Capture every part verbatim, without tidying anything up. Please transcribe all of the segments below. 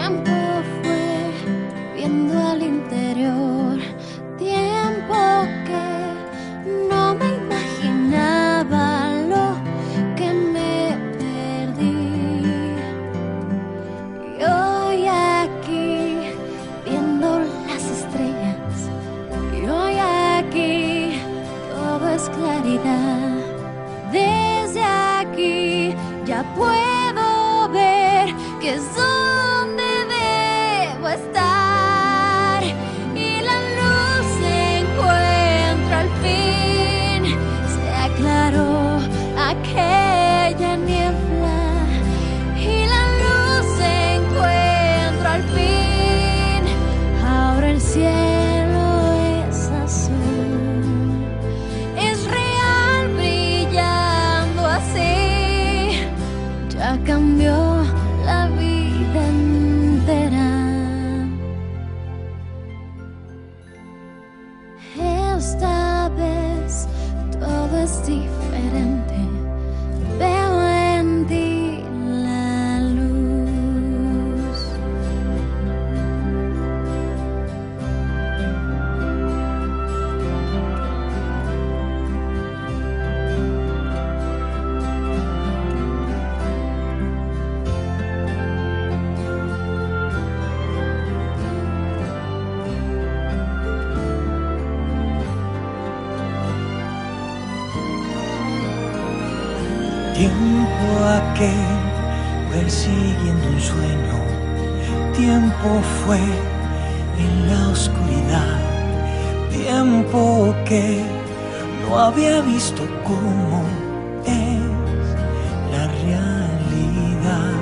Tiempo aquel persiguiendo un sueño, tiempo fue en la oscuridad, tiempo que no había visto cómo es la realidad.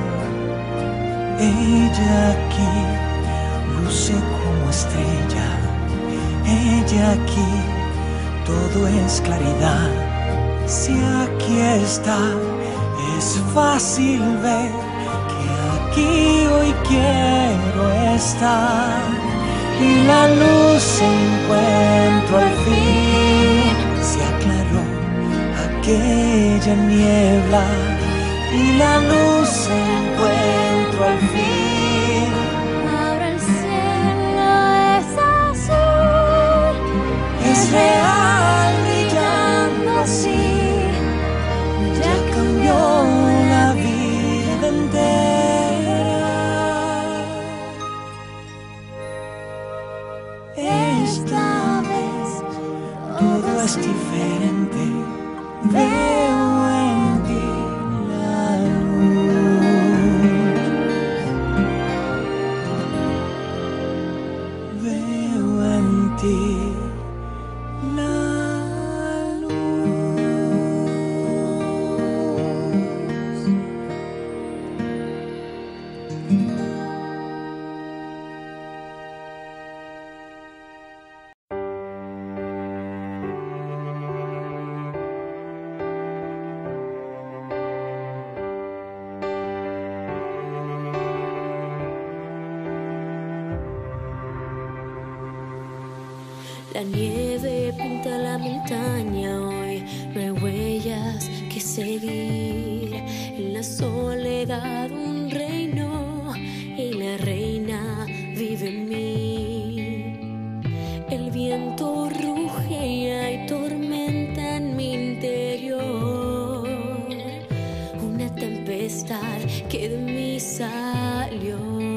Ella aquí luce como estrella, ella aquí todo es claridad. Si aquí está, es fácil ver que aquí hoy quiero estar. Y la luz encuentro al fin, se aclaró aquella niebla. Y la luz encuentro al fin. Ahora el cielo es azul, Es real brillando así. Ya cambió la vida entera. Esta vez todo es diferente. Veo en ti la luz. Veo en ti la luz. La nieve pinta la montaña, hoy no hay huellas que seguir. En la soledad un reino y la reina vive en mí. El viento ruge y hay tormenta en mi interior. Una tempestad que de mí salió.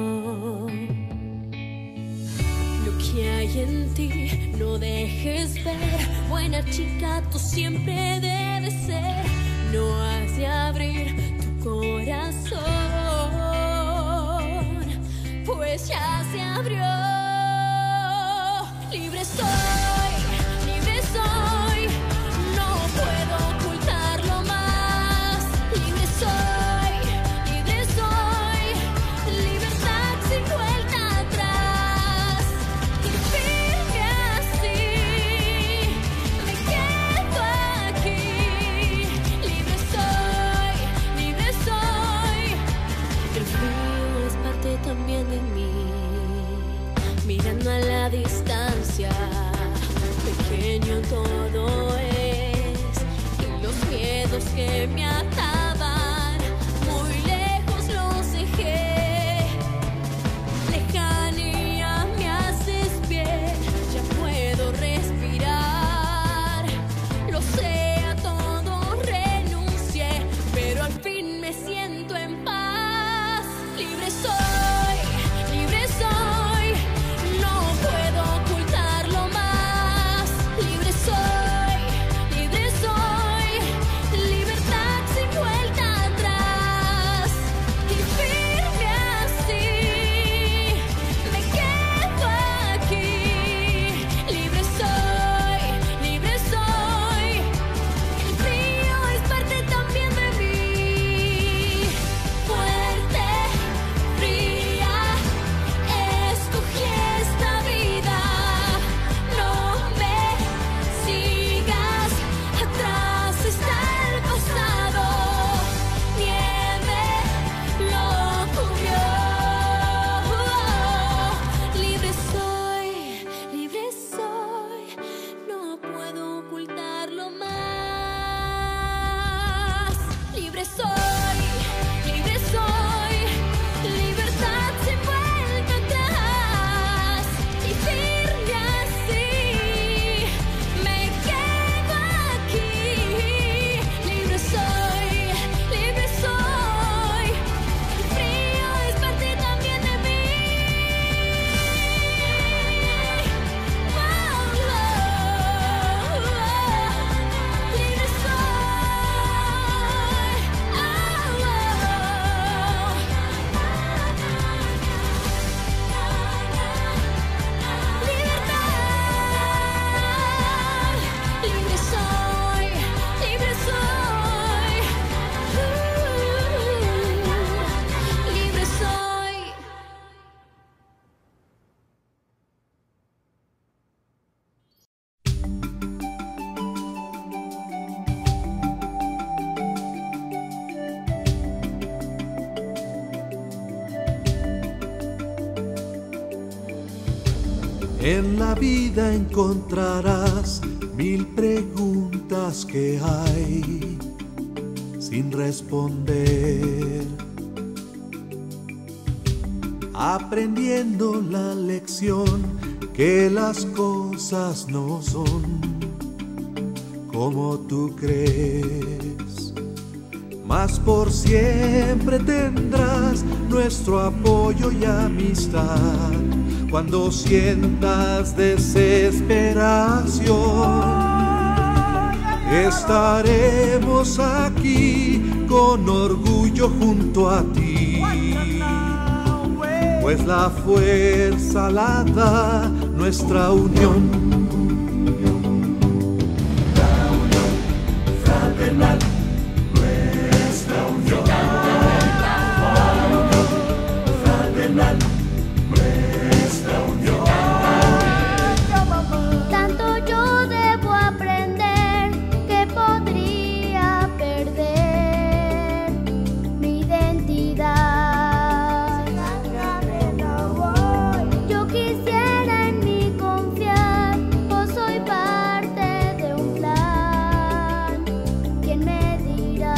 ¿Qué hay en ti? No dejes ver. Buena chica, tú siempre debes ser. No has de abrir tu corazón, pues ya se abrió. Libre soy, libre soy. No puedo ocultarlo más. Libre soy, libre soy. Libertad sin vuelta atrás. También de mí, mirando a la distancia, pequeño todo es, y los miedos que me ataban, muy lejos los dejé. En la vida encontrarás mil preguntas que hay sin responder, aprendiendo la lección que las cosas no son como tú crees, mas por siempre tendrás nuestro apoyo y amistad. Cuando sientas desesperación, estaremos aquí con orgullo junto a ti, pues la fuerza la da nuestra unión. La unión fraternal, nuestra unión. La unión fraternal, nuestra unión. Tanto yo debo aprender que podría perder mi identidad. Yo quisiera en mí confiar, o soy parte de un plan. ¿Quién me dirá?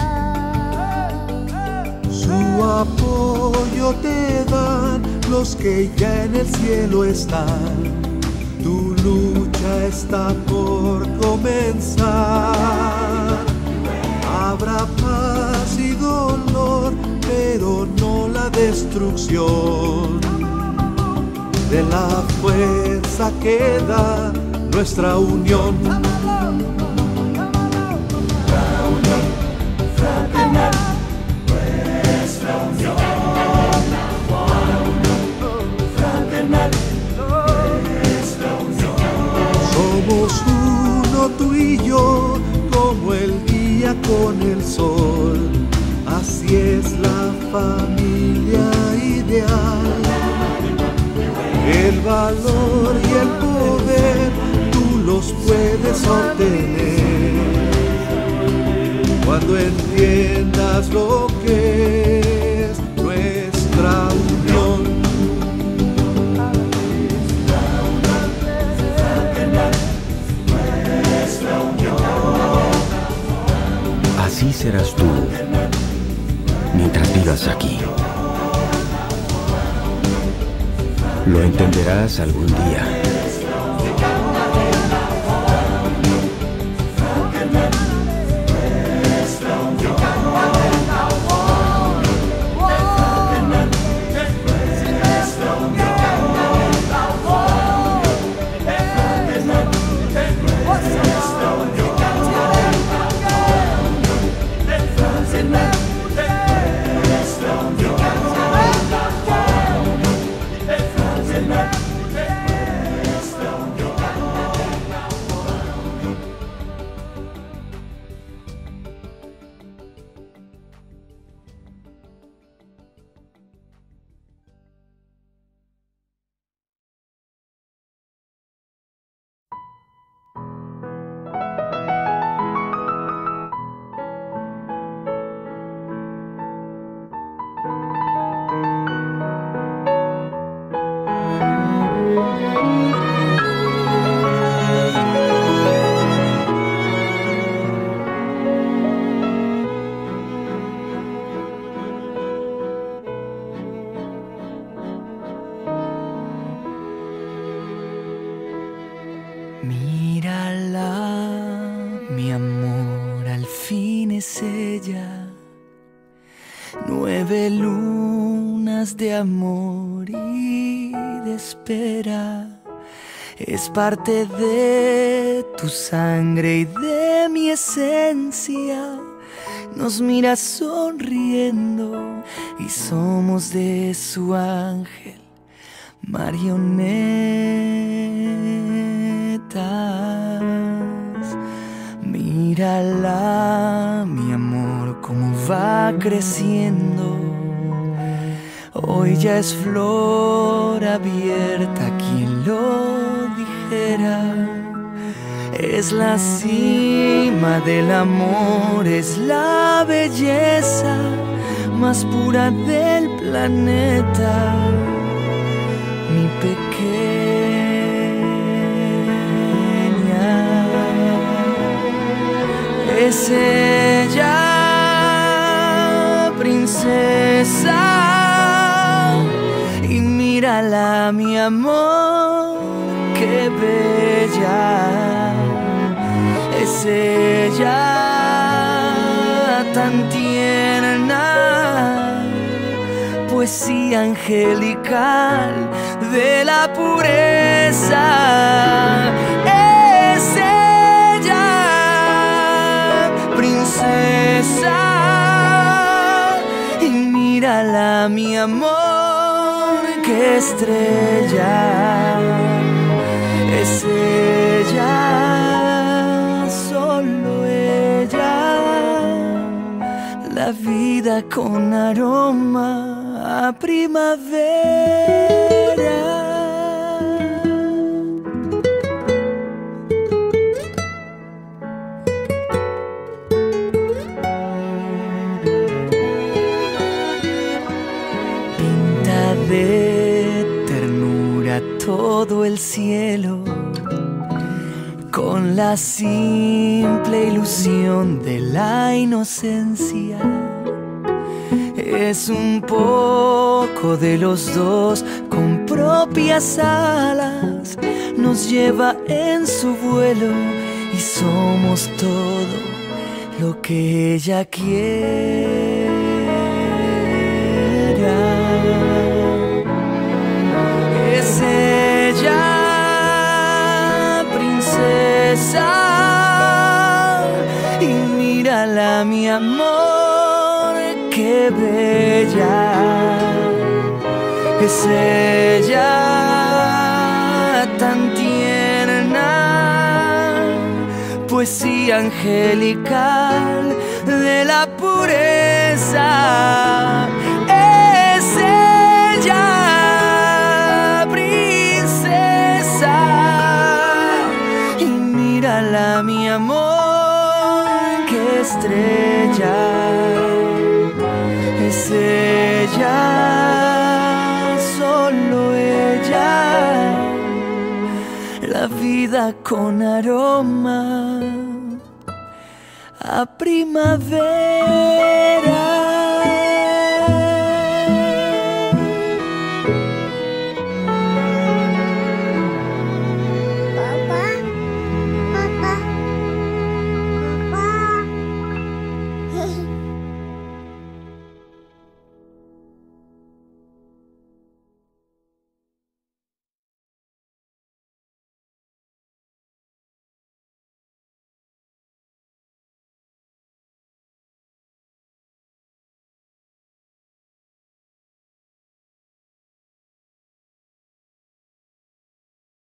Su apoyo te dan los que ya en el cielo están. Tu lucha está por comenzar. Habrá paz y dolor, pero no la destrucción de la fuerza que da nuestra unión. La unión fraternal, nuestra unión. La unión fraternal, nuestra unión. Somos uno tú y yo, como el día con el sol. Así es la familia ideal. El valor y el poder tú los puedes obtener cuando entiendas lo que es nuestra unión. La unión fraternal, nuestra unión. Así serás tú mientras vivas aquí. Lo entenderás algún día. Mírala, mi amor, al fin es ella. Nueve lunas de amor y de espera. Es parte de tu sangre y de mi esencia. Nos mira sonriendo y somos de su ángel marionetas. Mírala, mi amor, cómo va creciendo. Hoy ya es flor abierta, quien lo dijera. Es la cima del amor, es la belleza más pura del planeta. Mi pequeña Es ella, princesa, y mírala, mi amor, qué bella. Es ella, tan tierna, poesía angelical de la pureza. Es ella, princesa, y mírala, mi amor, qué estrella. Es ella, solo ella, la vida con aroma a primavera. Pinta de ternura todo el cielo, con la simple ilusión de la inocencia. Es un poco de los dos, con propias alas, nos lleva en su vuelo y somos todo lo que ella quiera. Es ella, princesa, y mírala, mi amor, qué bella. Es ella, tan tierna, poesía angelical de la pureza. Es ella, princesa, y mírala, mi amor, qué estrella. Es ella, solo ella, la vida con aroma a primavera.